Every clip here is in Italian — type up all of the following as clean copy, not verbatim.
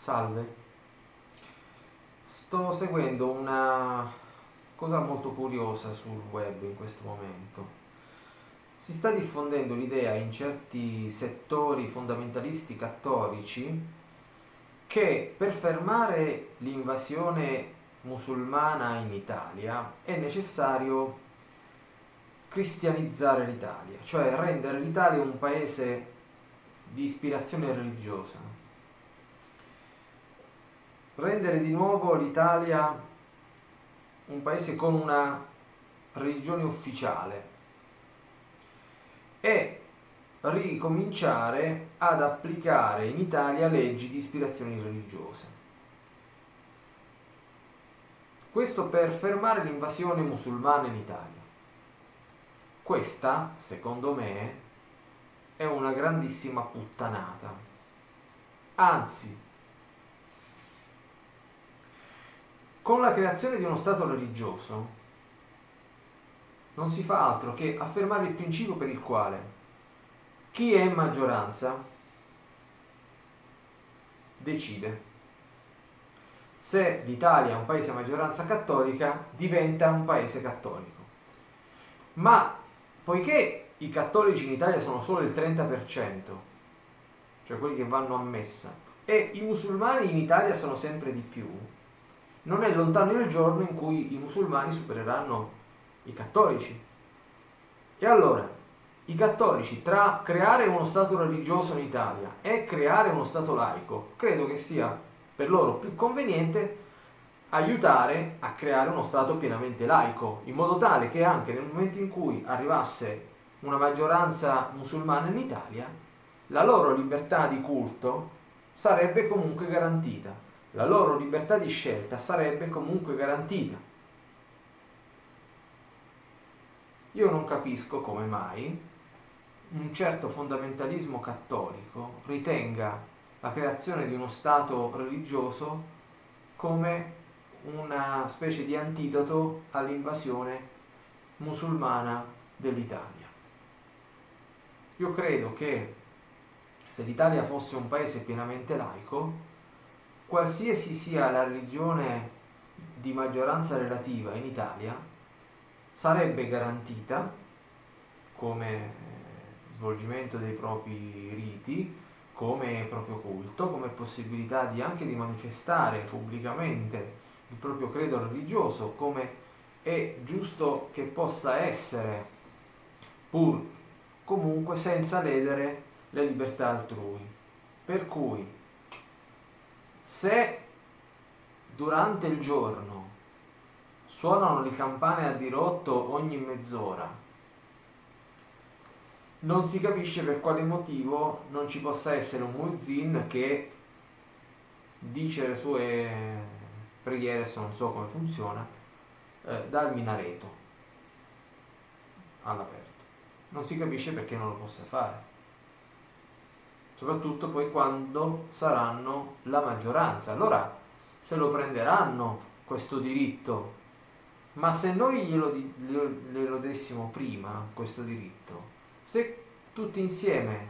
Salve, sto seguendo una cosa molto curiosa sul web in questo momento. Si sta diffondendo l'idea in certi settori fondamentalisti cattolici che per fermare l'invasione musulmana in Italia è necessario cristianizzare l'Italia, cioè rendere l'Italia un paese di ispirazione religiosa, rendere di nuovo l'Italia un paese con una religione ufficiale e ricominciare ad applicare in Italia leggi di ispirazione religiosa. Questo per fermare l'invasione musulmana in Italia. Questa, secondo me, è una grandissima puttanata. Anzi, con la creazione di uno Stato religioso non si fa altro che affermare il principio per il quale chi è in maggioranza decide. Se l'Italia è un paese a maggioranza cattolica, diventa un paese cattolico. Ma poiché i cattolici in Italia sono solo il 30%, cioè quelli che vanno a messa, e i musulmani in Italia sono sempre di più, non è lontano il giorno in cui i musulmani supereranno i cattolici. E allora, i cattolici, tra creare uno Stato religioso in Italia e creare uno Stato laico, credo che sia per loro più conveniente aiutare a creare uno Stato pienamente laico, in modo tale che anche nel momento in cui arrivasse una maggioranza musulmana in Italia, la loro libertà di culto sarebbe comunque garantita, la loro libertà di scelta sarebbe comunque garantita. Io non capisco come mai un certo fondamentalismo cattolico ritenga la creazione di uno Stato religioso come una specie di antidoto all'invasione musulmana dell'Italia. Io credo che se l'Italia fosse un paese pienamente laico, qualsiasi sia la religione di maggioranza relativa in Italia, sarebbe garantita come svolgimento dei propri riti, come proprio culto, come possibilità anche di manifestare pubblicamente il proprio credo religioso, come è giusto che possa essere, pur comunque senza ledere le libertà altrui. Per cui, se durante il giorno suonano le campane a dirotto ogni mezz'ora, non si capisce per quale motivo non ci possa essere un muezzin che dice le sue preghiere, adesso non so come funziona, dal minareto all'aperto. Non si capisce perché non lo possa fare, soprattutto poi quando saranno la maggioranza. Allora se lo prenderanno questo diritto, ma se noi glielo dessimo prima questo diritto, se tutti insieme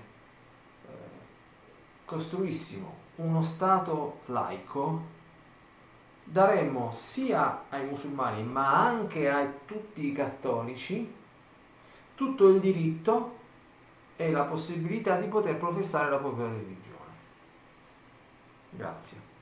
costruissimo uno Stato laico, daremmo sia ai musulmani ma anche a tutti i cattolici tutto il diritto e la possibilità di poter professare la propria religione. Grazie.